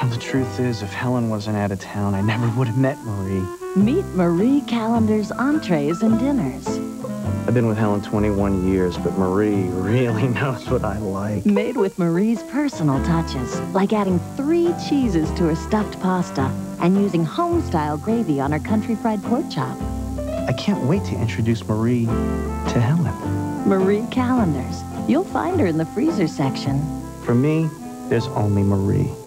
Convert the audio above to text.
The truth is, if Helen wasn't out of town, I never would have met Marie. Meet Marie Callender's Entrees and Dinners. I've been with Helen 21 years, but Marie really knows what I like. Made with Marie's personal touches, like adding 3 cheeses to her stuffed pasta and using home-style gravy on her country fried pork chop. I can't wait to introduce Marie to Helen. Marie Callender's. You'll find her in the freezer section. For me, there's only Marie.